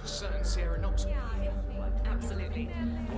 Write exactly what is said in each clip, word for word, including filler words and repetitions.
certain Sierra Knox. Yeah, absolutely.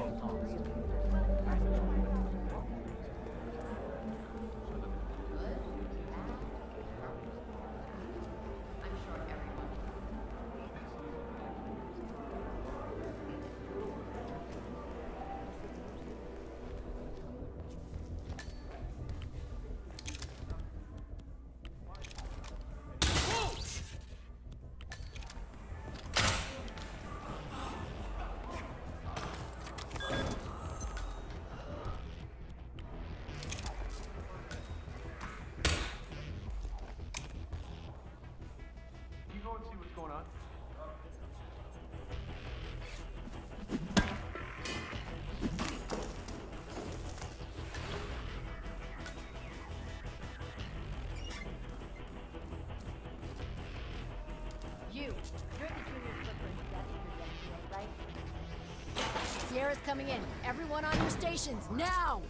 Sierra's coming in. Everyone on your stations, now!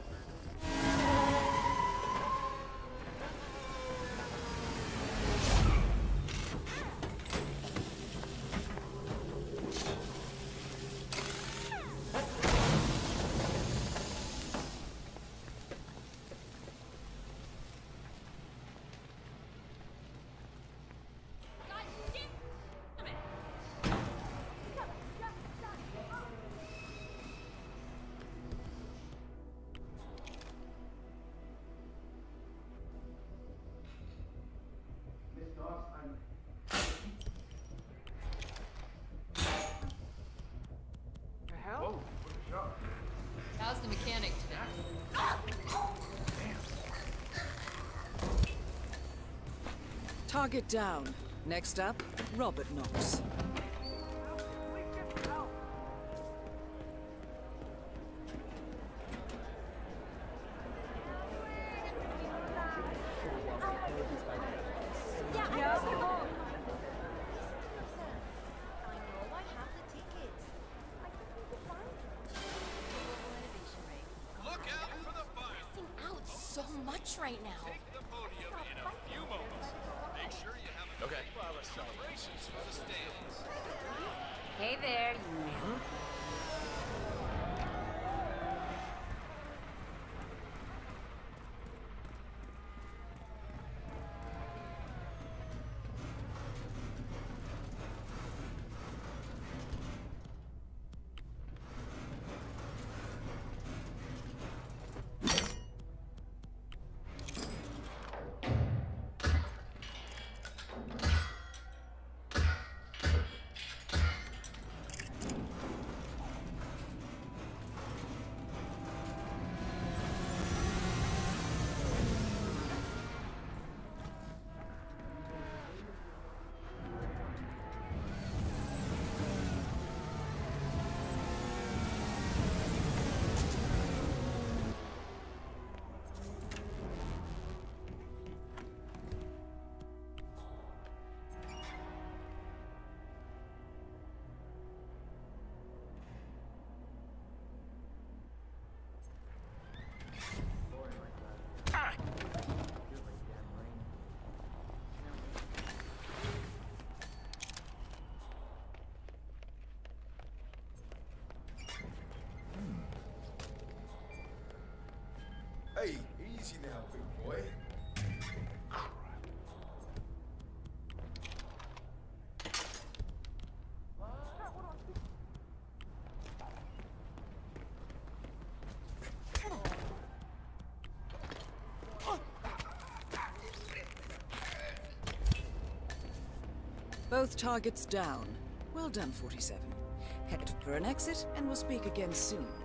How's the mechanic today? Target down. Next up, Robert Knox. So much right now. Take the podium in a few moments. Make sure you have a okay. Celebrations for the stands. Hey there, you. Hey, easy now, big boy. Both targets down. Well done, forty-seven. Head for an exit, and we'll speak again soon.